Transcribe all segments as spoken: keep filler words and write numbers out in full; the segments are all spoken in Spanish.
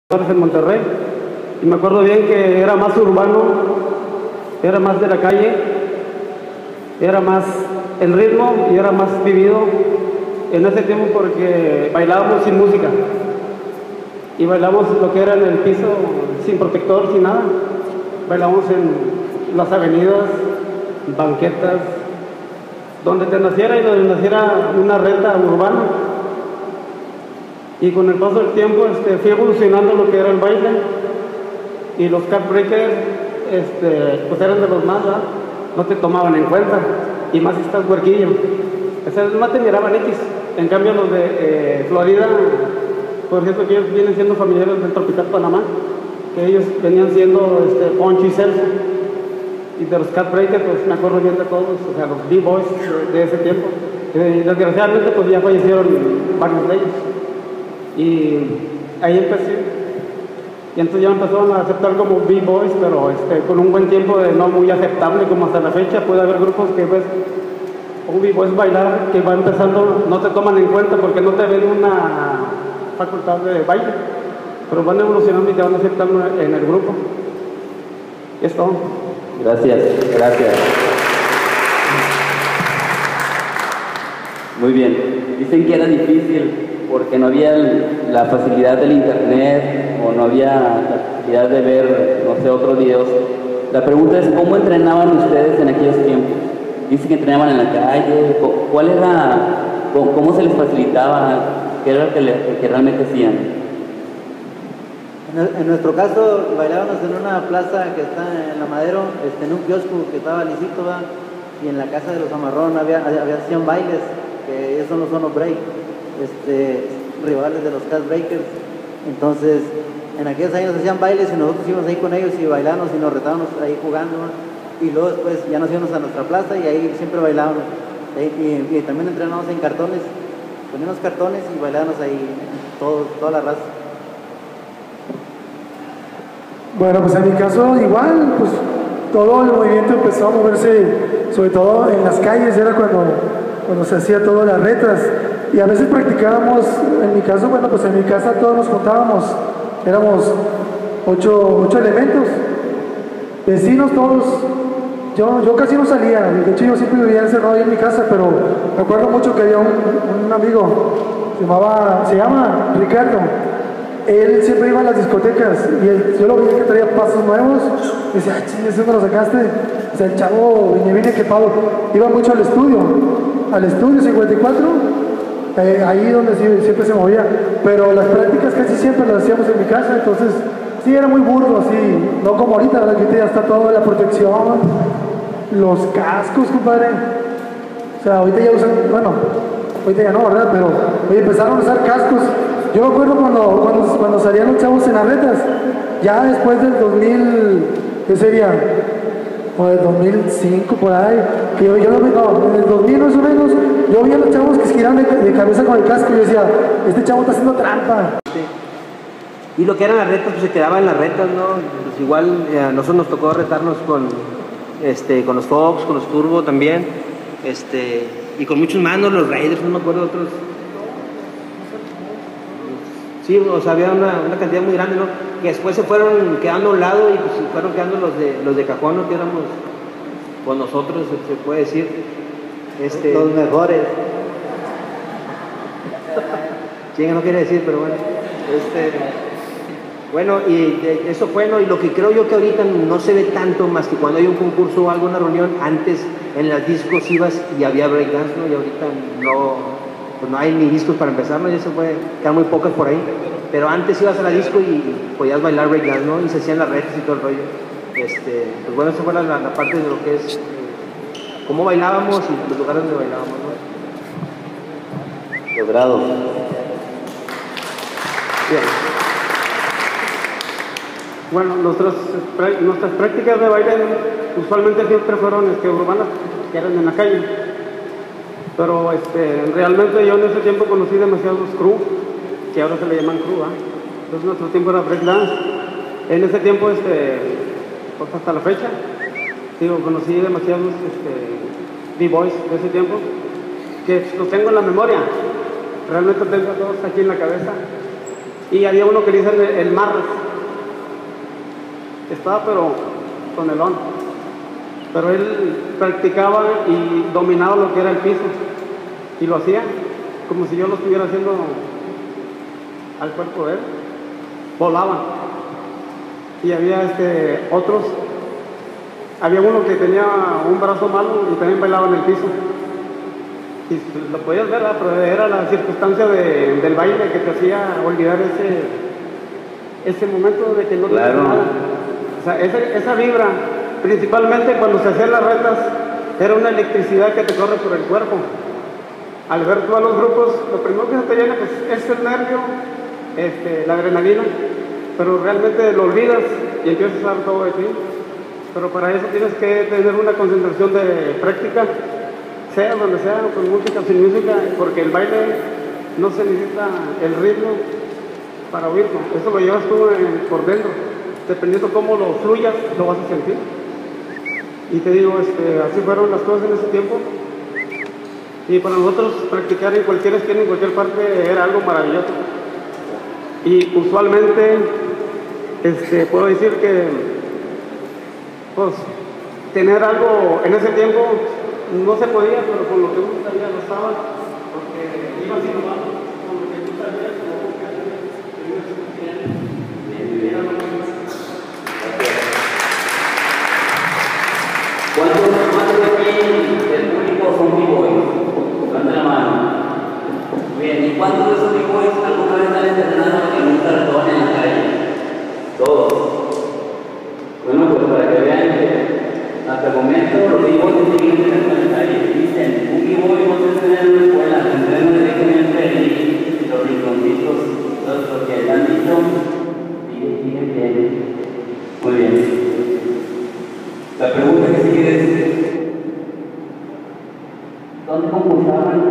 en Monterrey, y me acuerdo bien que era más urbano, era más de la calle, era más el ritmo y era más vivido en ese tiempo porque bailábamos sin música y bailamos lo que era en el piso sin protector, sin nada. Bailábamos en las avenidas, banquetas, donde te naciera y donde naciera una reta urbana. Y con el paso del tiempo este, fui evolucionando lo que era el baile, y los cat breakers este, pues eran de los más, ¿verdad? No te tomaban en cuenta, y más si estás huerquillo. Esos más te miraban X. En cambio los de eh, Florida, por cierto, que ellos vienen siendo familiares del Tropical Panamá, que ellos venían siendo este, Poncho y Celso. Y de los cat breakers, pues me acuerdo bien de todos, o sea, los B-boys de, de ese tiempo. Y desgraciadamente pues ya fallecieron varios de ellos. Y ahí empecé, y entonces ya empezaron a aceptar como B-boys, pero este, con un buen tiempo de no muy aceptable como hasta la fecha. Puede haber grupos que ves un B-boy bailar que va empezando, no te toman en cuenta porque no te ven una facultad de baile, pero van evolucionando y te van aceptando en el grupo. Y es todo. Gracias, gracias. Muy bien. Dicen que era difícil porque no había la facilidad del internet o no había la facilidad de ver, no sé, otros videos. La pregunta es, ¿cómo entrenaban ustedes en aquellos tiempos? Dicen que entrenaban en la calle. ¿Cuál era, cómo se les facilitaba? ¿Qué era lo que, le, que realmente hacían? En, en nuestro caso, bailábamos en una plaza que está en La Madero, este, en un kiosco que estaba licito, ¿va? Y en la casa de los Amarrón había, había hacían bailes, que esos no son los break. Este, rivales de los cat breakers. Entonces en aquellos años hacían bailes y nosotros íbamos ahí con ellos y bailábamos y nos retábamos ahí jugando, ¿no? Y luego después ya nos íbamos a nuestra plaza y ahí siempre bailábamos, y, y, y también entrenábamos en cartones, poníamos cartones y bailábamos ahí todo, toda la raza. Bueno, pues en mi caso igual, pues todo el movimiento empezó a moverse, sobre todo en las calles, era cuando, cuando se hacía todas las retas. Y a veces practicábamos, en mi caso, bueno, pues en mi casa todos nos juntábamos, éramos ocho, ocho elementos, vecinos todos. Yo, yo casi no salía, de hecho yo siempre vivía encerrado ahí en mi casa, pero me acuerdo mucho que había un, un amigo, se, llamaba, se llama Ricardo. Él siempre iba a las discotecas y él, yo lo vi que traía pasos nuevos, y decía, ay, ching, ¿eso me lo sacaste? O sea, el chavo, vine, vine, que pavo, iba mucho al estudio, al estudio cincuenta y cuatro. Eh, ahí donde sí, siempre se movía, pero las prácticas casi siempre las hacíamos en mi casa, entonces sí era muy burdo, así, no como ahorita, ¿verdad? Que ya está toda la protección, los cascos, compadre. O sea, ahorita ya usan, bueno, ahorita ya no, ¿verdad? Pero oye, empezaron a usar cascos. Yo me acuerdo cuando, cuando, cuando salían los chavos en las retas, ya después del dos mil, ¿qué sería? O del dos mil cinco por ahí, que yo, yo lo vi, no, en el dos mil más o menos, yo vi a los chavos que se giraban de, de cabeza con el casco y yo decía, este chavo está haciendo trampa. Y lo que eran las retas, pues se quedaba en las retas, ¿no? Pues igual eh, a nosotros nos tocó retarnos con, este, con los Fox, con los Turbo también, este, y con muchos más, ¿no? Los Raiders, no me acuerdo de otros. Sí, o sea, había una, una cantidad muy grande, ¿no? Que después se fueron quedando a un lado y pues se fueron quedando los de, los de cajón, ¿no? Que éramos con nosotros, se puede decir. Este, los mejores. Chinga, no quiere decir, pero bueno. Este, bueno, y de, eso fue, ¿no? Y lo que creo yo que ahorita no se ve tanto más que cuando hay un concurso o alguna reunión, antes en las discos ibas y había breakdance, ¿no? Y ahorita no, pues no hay ni discos para empezar, ¿no? Ya se puede, quedan muy pocas por ahí. Pero antes ibas a la disco y podías bailar breakdance, ¿no? Y se hacían las retas y todo el rollo. Este, pues bueno, esa fue la, la parte de lo que es eh, cómo bailábamos y los lugares donde bailábamos, ¿no? Los grados. Bien. Bueno, nuestras, nuestras prácticas de baile usualmente siempre fueron este, urbanas, que eran en la calle. Pero este, realmente yo en ese tiempo conocí demasiados crew, que ahora se le llaman crew, ¿eh? Entonces nuestro tiempo era breakdance. En ese tiempo, este, pues hasta la fecha, digo, conocí demasiados este, B-boys de ese tiempo, que los tengo en la memoria. Realmente tengo a todos aquí en la cabeza. Y había uno que le dicen el, el Marres. Estaba pero con el on. Pero él practicaba y dominaba lo que era el piso. Y lo hacía como si yo lo estuviera haciendo al cuerpo de él. Volaban. Y había este, otros. Había uno que tenía un brazo malo y también bailaba en el piso. Y lo podías ver, pero era la circunstancia de, del baile que te hacía olvidar ese, ese momento de que no te Claro. nada. O sea, esa, esa vibra, principalmente cuando se hacían las retas, era una electricidad que te corre por el cuerpo. Al ver todos los grupos, lo primero que se te llena pues, es el nervio, este, la adrenalina, pero realmente lo olvidas y empiezas a dar todo de ti. Pero para eso tienes que tener una concentración de práctica, sea donde sea, con música, sin música, porque el baile no se necesita el ritmo para oírlo, eso lo llevas tú en, por dentro, dependiendo cómo lo fluyas, lo vas a sentir. Y te digo, este, así fueron las cosas en ese tiempo, y para nosotros practicar en cualquier esquina, en cualquier parte, era algo maravilloso. Y usualmente, este, puedo decir que, pues, tener algo en ese tiempo, no se podía, pero con lo que uno sabía lo estaba, porque iba haciendo mal, con lo que tú sabías, como que ¿Cuántos, cuántos de aquí del público son b-boys? Levanta la mano. Bien, ¿y cuántos de esos b-boys alguna vez están entrenando en un cartón en la calle? Todos. Bueno, pues para que vean que hasta el momento los b-boys siguen entrenando en la calle. Dicen, un b-boy no se entrena en una escuela, se entrena directamente ahí, los rinconcitos, los, los que han dicho, siguen, siguen bien. Muy bien. La pregunta que sigue es, ¿dónde concursaban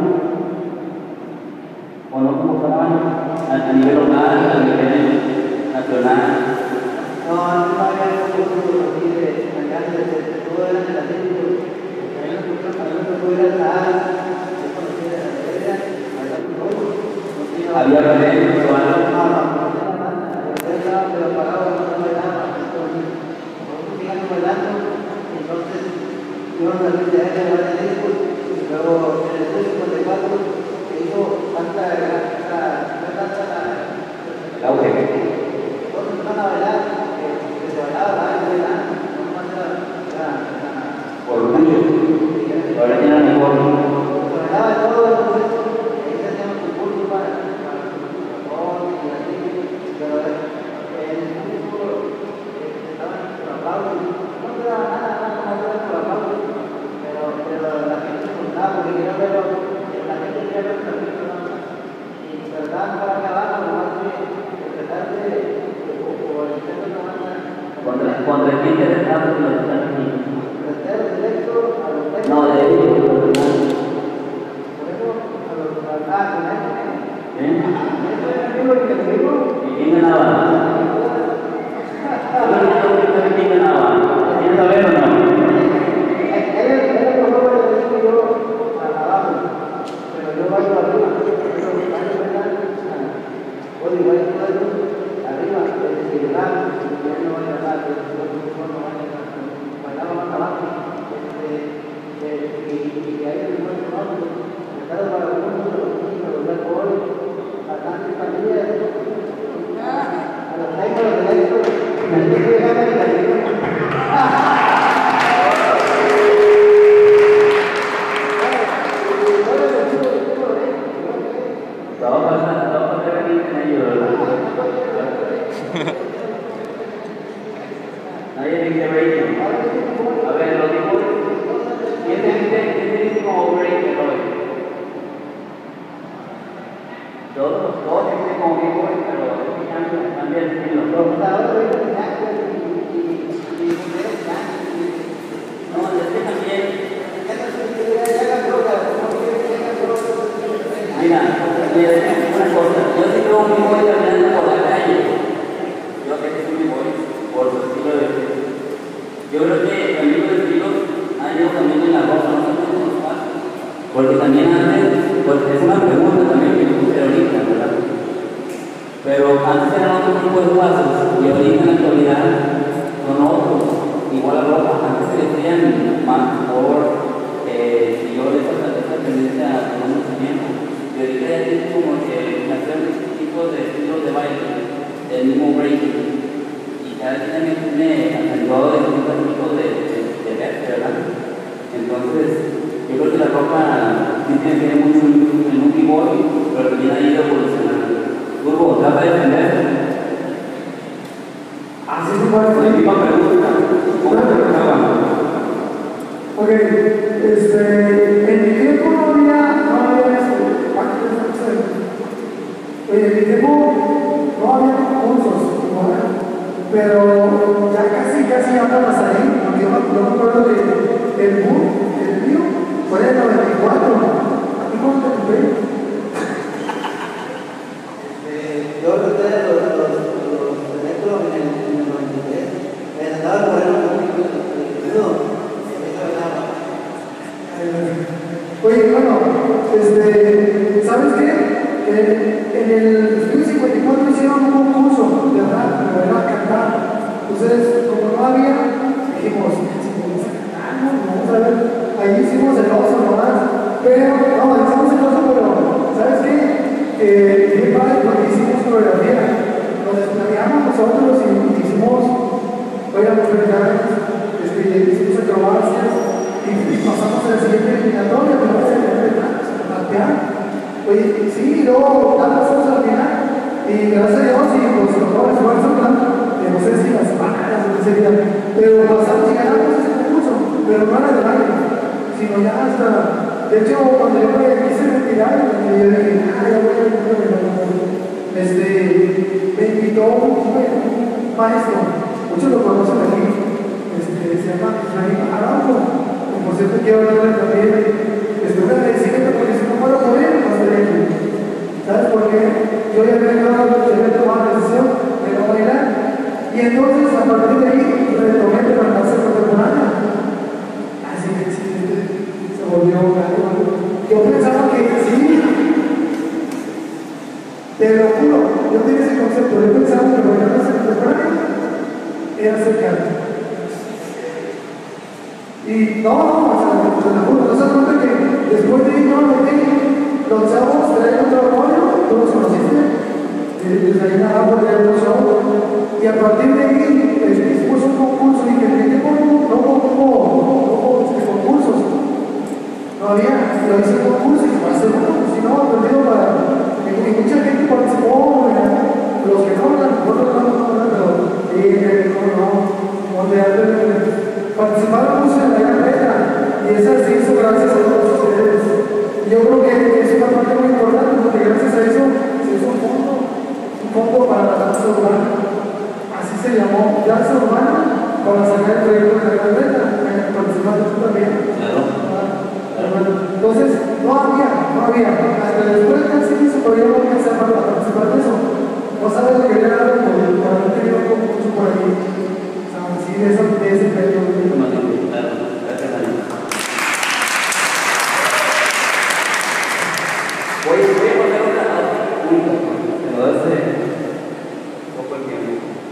o no concursaban a, a nivel local, a nivel nacional? No, no había concursos así de acá, todo era de la gente, ahí nos pusieron a poder estar, yo conocí de la iglesia, ¿Había premios o algo? no, no, no, estaba pero parado, no bailaba, nosotros sigamos bailando. Entonces, íbamos a salir de ahí a varios discos, y luego en el cincuenta y cuatro se hizo tanta, tanta, tanta, El auge. todos empezaron a bailar, que, que se bailaba, bailaba, bailaba, no más era, era, era, Por mucho. Ahora tienen mejor. se bailaba de todo, entonces, ahí se hacían los concursos para, para los jóvenes y así, pero en el público estaban con aplausos, no se daba nada, pero, pero la gente se contaba porque quería verlo, la gente quería ver la película y verdad no para acabar, nomás que empezar de o el centro de la banda ¿Contra, contra quién te dejaste los están aquí? restero directo a los técnicos. No, de ellos. Por eso a los ah, con eso ¿Eh? eso era amigo y enemigo. ¿Y quién ganaba? ¿Quién ganaba? ¿Quién sabe o no? Nadie dice breaking. A ver, lo digo. ¿Quién te dice, quién te dice como breaking hoy? Todos, todos dicen como b-boy, pero cambia el estilo. No, es que también. Mira, mira, una cosa. Yo sí veo un b-boy caminando por la calle. Yo sé que es un b-boy por su estilo de vida. Yo creo que también los estilos han ido también en la ropa, no son los pasos. Porque también antes, pues es una pregunta también que me puse ahorita, ¿verdad? Pero antes eran otro tipo de pasos y ahorita en la actualidad son otros. Igual la ropa, antes se vestían más por eh, y yo esa, esa tendencia con mucho tiempo. Y ahorita ya tiene como que hacer este tipo de estilos de baile, del mismo breaking. Y cada quien tiene acentuado de distintos tipos de, de, de verte, ¿verdad? Entonces, yo creo que la ropa sí tiene que ver mucho en un b-boy, pero también ha ido evolucionando. Turbo, ¿trata de defender? Así es igual. La misma pregunta. ¿Cómo te preguntaban? Ok, este, en mi tiempo no había, no había este, en mi tiempo no había cursos, ¿no? Pero ya casi, casi andas ahí, porque yo me acuerdo que el boom, el mío, fue en el noventa y cuatro. ¿A ti cómo te compré? Eh, yo recuerdo los, los, los electro en el, en el noventa y tres. Me andaba por el nudo. Oye, bueno, este, ¿sabes qué? Eh, en el estudio cincuenta y cuatro hicieron un concurso de rap, de verdad, cantar. Entonces, como no había, dijimos, si vamos a cantar, ¿no? Vamos a ver, ahí hicimos el oso nomás, pero, no, hicimos el oso, pero, ¿sabes qué? Eh, bien padre porque hicimos coreografía, nos desplaneamos nosotros y hicimos, éramos verdades, este, hicimos acrobacias y, y pasamos a la siguiente eliminatoria, pero vamos a rapear. Oye, sí, y luego damos cosas al final, y gracias a Dios, y pues con todo el esfuerzo, ¿verdad? No sé si las páginas o qué sería, pero pasamos y ganamos ese concurso, pero no era de baile, sino ya hasta, de hecho, cuando yo me quise retirar, yo dije, ah, ya voy a ir, este, me invitó un, un maestro, muchos lo conocen aquí, este, se llama Israel Araujo, y por cierto quiero darle también, estuve agradeciendo porque si no puedo morir, no estaré aquí. ¿Sabes por qué? Yo ya había tomado, yo había tomado la decisión de no bailar. Y entonces, a partir de ahí, retomé de la danza contemporánea. Así que sí, se volvió algo. Yo pensaba que sí, te lo juro, yo tenía ese concepto. Yo pensaba que bailar danza contemporánea era ser canto. Y no, no, o sea, te lo juro, no se cuenta que después de ir, no, me metí, los chavos traían otro rollo, tú los conociste, desde ahí nada más de los chavos, y a partir de ahí hicimos un concurso y que en el tiempo no hubo concursos, no había, lo hice un concurso y fue segundo, si no, perdido para, y mucha gente participó, los que no, a lo mejor no, no, no, pero sí, no, no, donde participaron en la gran reta, y esa se hizo gracias a todos ustedes. Yo creo que es una parte muy importante porque gracias a eso se hizo un fondo, un fondo para la danza urbana. Así se llamó, danza urbana, para sacar el proyecto de la gran reta, participando tú también. Claro. Entonces, no había, no había. Hasta después casi hizo, pero yo no voy a hacer para participar de eso. No sabes lo que era algo por haber tenido un concurso por ahí. O sea, así de eso, de ese proyecto. Voy, voy a poner una pregunta, que nos hace poco el tiempo.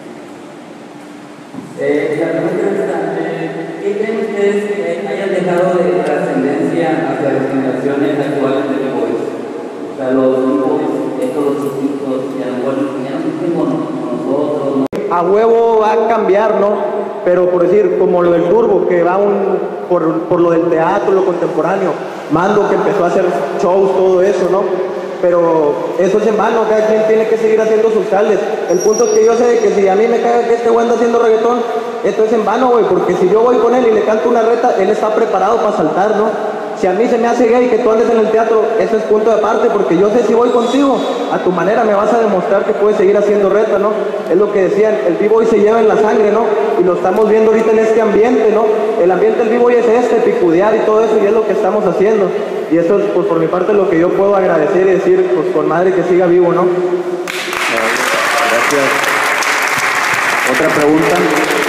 Eh, la pregunta es esta, eh, ¿qué creen ustedes que hayan dejado de trascendencia hacia las generaciones actuales de B-Boys? O sea, los B-Boys, estos los chiquitos, que a lo mejor ya no estén con nosotros, ¿no? A huevo va a cambiar, ¿no? Pero por decir, como lo del Turbo, que va un, por, por lo del teatro, lo contemporáneo, Mando que empezó a hacer shows, todo eso, ¿no? Pero eso es en vano, cada quien tiene que seguir haciendo sus jales. El punto es que yo sé que si a mí me caga que este güey anda haciendo reggaetón, esto es en vano, güey, porque si yo voy con él y le canto una reta, él está preparado para saltar, ¿no? Si a mí se me hace gay que tú andes en el teatro, eso es punto de aparte, porque yo sé si voy contigo, a tu manera me vas a demostrar que puedes seguir haciendo reta, ¿no? Es lo que decían, el b-boy se lleva en la sangre, ¿no? Y lo estamos viendo ahorita en este ambiente, ¿no? El ambiente del b-boy es este, picudear y todo eso, y es lo que estamos haciendo. Y eso es, pues, por mi parte, lo que yo puedo agradecer y decir, pues, con madre que siga vivo, ¿no? Gracias. ¿Otra pregunta?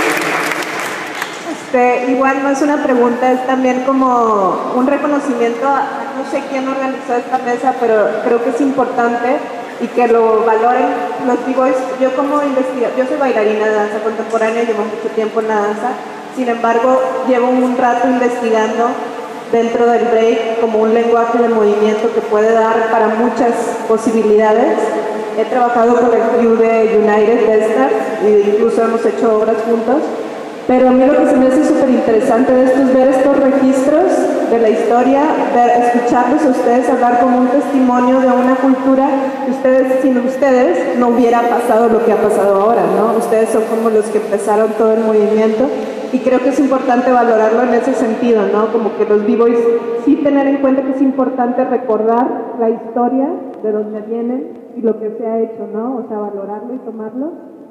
Este, igual no es una pregunta, es también como un reconocimiento a, no sé quién organizó esta mesa, pero creo que es importante y que lo valoren los b-boys. Yo como investiga, yo soy bailarina de danza contemporánea, llevo mucho tiempo en la danza, sin embargo llevo un rato investigando dentro del break como un lenguaje de movimiento que puede dar para muchas posibilidades. He trabajado con el crew de United Stars e incluso hemos hecho obras juntos, pero a mí lo que se me hace súper interesante de esto es ver estos registros de la historia, ver, escucharlos a ustedes hablar como un testimonio de una cultura que ustedes, sin ustedes no hubiera pasado lo que ha pasado ahora, ¿no? Ustedes son como los que empezaron todo el movimiento y creo que es importante valorarlo en ese sentido, ¿no? Como que los b-boys sí tener en cuenta que es importante recordar la historia de donde vienen y lo que se ha hecho, ¿no? O sea, valorarlo y tomarlo.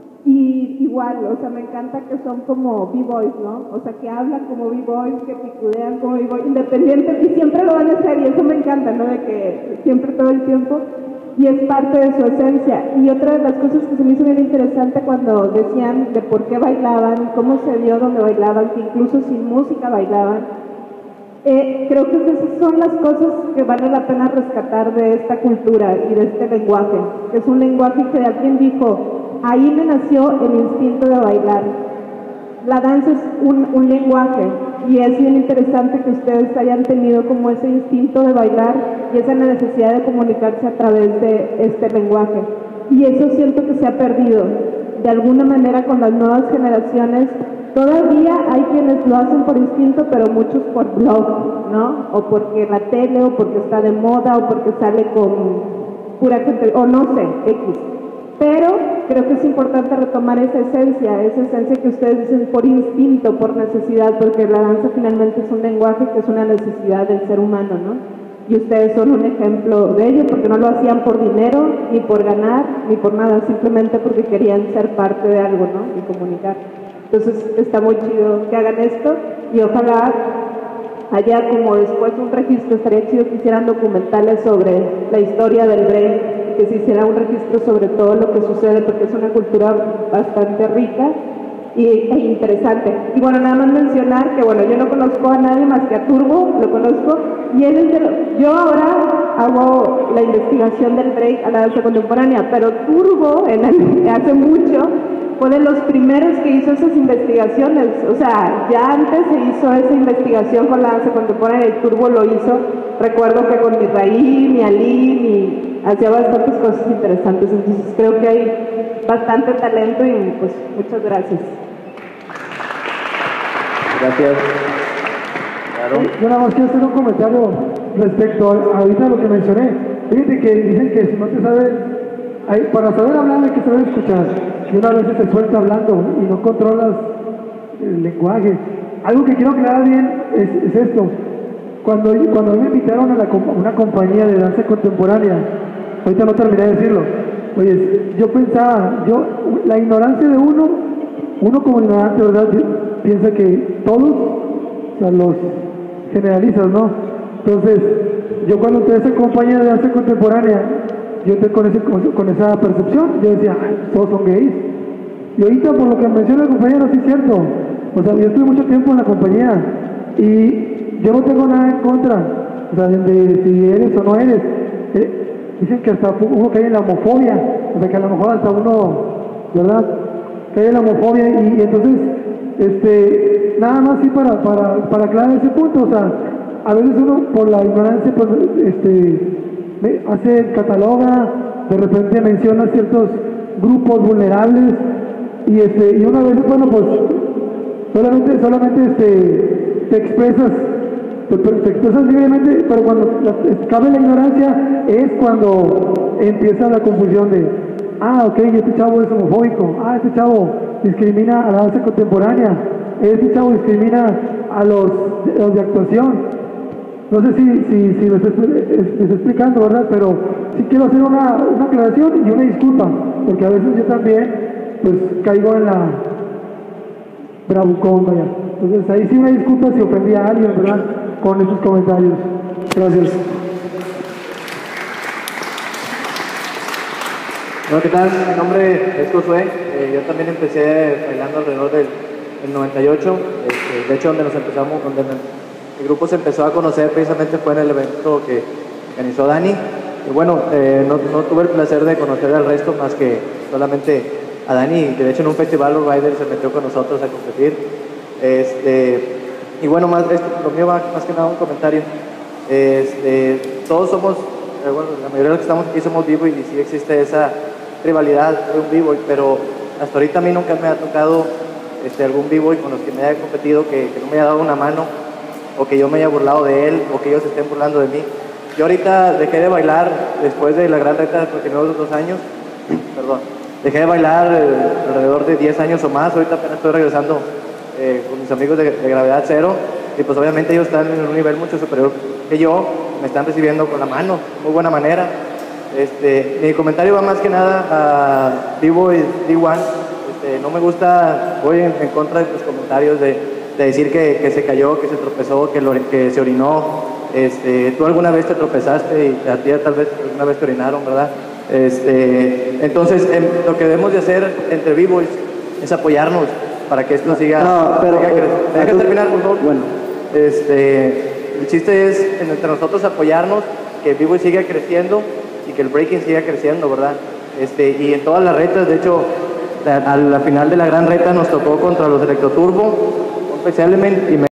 Y igual, o sea, me encanta que son como b-boys, ¿no? O sea, que hablan como b-boys, que picudean como b-boys, independientes, y siempre lo van a hacer, y eso me encanta, ¿no? De que siempre, todo el tiempo, y es parte de su esencia. Y otra de las cosas que se me hizo bien interesante cuando decían de por qué bailaban, cómo se dio donde bailaban, que incluso sin música bailaban, eh, creo que esas son las cosas que vale la pena rescatar de esta cultura y de este lenguaje, que es un lenguaje que alguien dijo, ahí me nació el instinto de bailar. La danza es un, un lenguaje y es bien interesante que ustedes hayan tenido como ese instinto de bailar y esa necesidad de comunicarse a través de este lenguaje. Y eso siento que se ha perdido. De alguna manera con las nuevas generaciones todavía hay quienes lo hacen por instinto, pero muchos por blog, ¿no? O porque la tele, o porque está de moda, o porque sale con pura gente, o no sé, X. Pero creo que es importante retomar esa esencia, esa esencia que ustedes dicen por instinto, por necesidad, porque la danza finalmente es un lenguaje que es una necesidad del ser humano, ¿no? Y ustedes son un ejemplo de ello, porque no lo hacían por dinero, ni por ganar, ni por nada, simplemente porque querían ser parte de algo, ¿no? Y comunicar. Entonces está muy chido que hagan esto, y ojalá haya como después un registro, estaría chido que hicieran documentales sobre la historia del break, que se hiciera un registro sobre todo lo que sucede, porque es una cultura bastante rica y, e interesante. Y bueno, nada más mencionar que bueno, yo no conozco a nadie más que a Turbo, lo conozco, y él es de lo, yo ahora hago la investigación del break a la danza contemporánea, pero Turbo en el, hace mucho fue de los primeros que hizo esas investigaciones. O sea, ya antes se hizo esa investigación con la danza contemporánea y Turbo lo hizo, recuerdo que con mi Raí, mi Ali, mi, hacía bastantes cosas interesantes, entonces creo que hay bastante talento y pues muchas gracias. Gracias. Claro. Yo nada más quiero hacer un comentario respecto a ahorita lo que mencioné. Fíjate que dicen que si no te sabes, hay, para saber hablar hay que saber escuchar. Y una vez te suelta hablando y no controlas el lenguaje. Algo que quiero aclarar bien es, es esto. Cuando, cuando me invitaron a, la, a una compañía de danza contemporánea, ahorita no terminé de decirlo, oye, yo pensaba, yo, la ignorancia de uno, uno como ignorante, ¿verdad? Piensa que todos, o sea, los generalizas, ¿no? Entonces, yo cuando entré a esa compañía de danza contemporánea, yo entré con, ese, con, con esa percepción, yo decía, todos son gays. Y ahorita, por lo que menciona el compañero, sí es cierto. O sea, yo estuve mucho tiempo en la compañía y yo no tengo nada en contra, o sea, de si eres o no eres. Eh, dicen que hasta uno cae en la homofobia, o sea, que a lo mejor hasta uno, ¿verdad?, cae en la homofobia y, y entonces, este, nada más sí para, para, para aclarar ese punto, o sea, a veces uno por la ignorancia, pues, este, hace, cataloga, de repente menciona ciertos grupos vulnerables y, este, y una vez, bueno, pues, solamente, solamente, este, te expresas, te, te expresas libremente, pero cuando la, cabe la ignorancia es cuando empieza la confusión de, ah, ok, este chavo es homofóbico, ah, este chavo discrimina a la danza contemporánea, este chavo discrimina a los, los de actuación. No sé si, si, si me estoy, me estoy explicando, ¿verdad? Pero sí quiero hacer una, una aclaración y una disculpa, porque a veces yo también, pues, caigo en la bravucón, vaya. Entonces ahí sí una disculpa si ofendí a alguien, ¿verdad?, con esos comentarios. Gracias. Hola, ¿qué tal? Mi nombre es Josué. Eh, yo también empecé bailando alrededor del, del noventa y ocho. Este, de hecho, donde nos empezamos, donde el grupo se empezó a conocer precisamente fue en el evento que organizó Dani. Y bueno, eh, no, no tuve el placer de conocer al resto más que solamente a Dani, que de hecho en un festival los Riders se metió con nosotros a competir. Este, y bueno, más, esto, lo mío va más que nada un comentario. Este, todos somos, eh, bueno, la mayoría de los que estamos aquí somos B-Boy y sí existe esa rivalidad de un B-Boy, pero hasta ahorita a mí nunca me ha tocado este, algún B-Boy con los que me haya competido que, que no me haya dado una mano, o que yo me haya burlado de él, o que ellos estén burlando de mí. Yo ahorita dejé de bailar después de la gran reta, porque no los dos años, perdón, dejé de bailar eh, alrededor de diez años o más. Ahorita apenas estoy regresando eh, con mis amigos de, de Gravedad Cero, y pues obviamente ellos están en un nivel mucho superior que yo, me están recibiendo con la mano, de muy buena manera. Este, mi comentario va más que nada a B-Boy D uno. Este, no me gusta, voy en, en contra de tus comentarios de, de decir que, que se cayó, que se tropezó, que, lo, que se orinó. Este, tú alguna vez te tropezaste y a ti tal vez alguna vez te orinaron, ¿verdad? Este, entonces, en, lo que debemos de hacer entre B-Boys es apoyarnos para que esto siga. No, pero, siga pero ¿Me dejas tú, terminar, por favor? Bueno. Este, el chiste es entre nosotros apoyarnos, que el B-Boy siga creciendo y que el breaking siga creciendo, ¿verdad? Este, y en todas las retas, de hecho, a la final de la gran reta nos tocó contra los Electroturbo, un Special Element, y me